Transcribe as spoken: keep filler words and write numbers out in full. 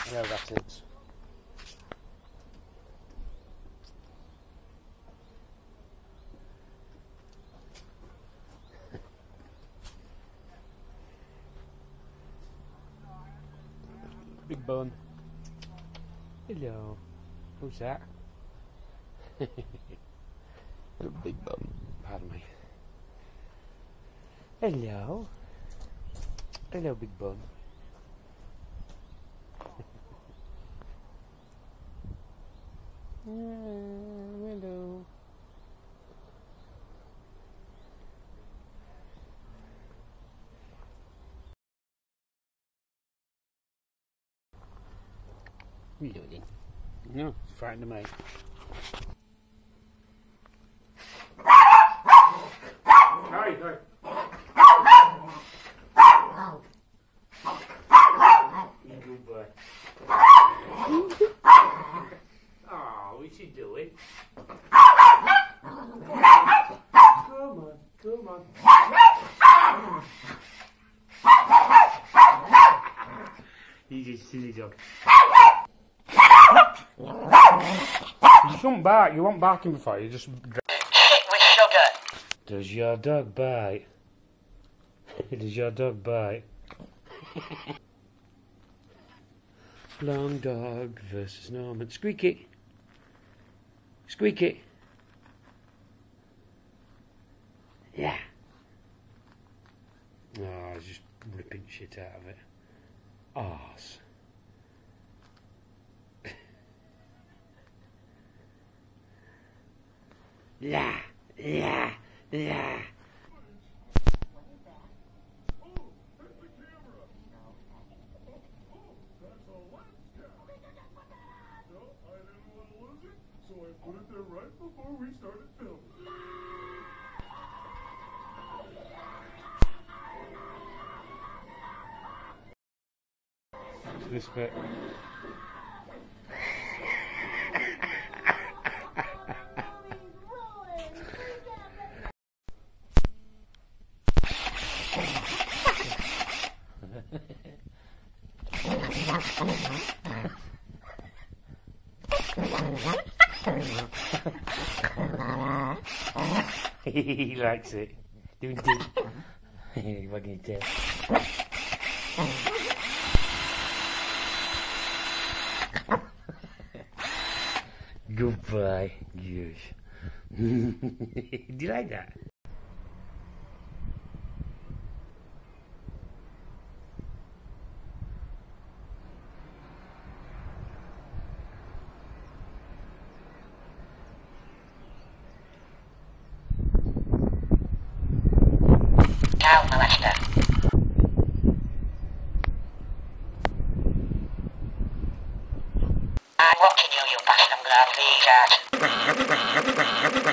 Hello, rabbits. Big bun. Hello. Who's that? Little big bun. Pardon me. Hello. Hello, big bun. uh, hello. What are you doing? No, it's frightened me. Hey, hey. Good boy. Oh, what's he doing? Come on, come on. He's a silly dog. You just won't bark, you won't bark him before, you just... Hit with sugar. Does your dog bite? Does your dog bite? Long dog versus Norman. Squeaky! Squeaky! Yeah! Oh, he's just ripping shit out of it. Arse. La, la, la. So I put it there right before we started filming. This bit. He likes it. Doing it. Wagging his tail. Goodbye. Yes. Do you like that? Child molester. I'm watching you, you bastard. I'm gonna have these out.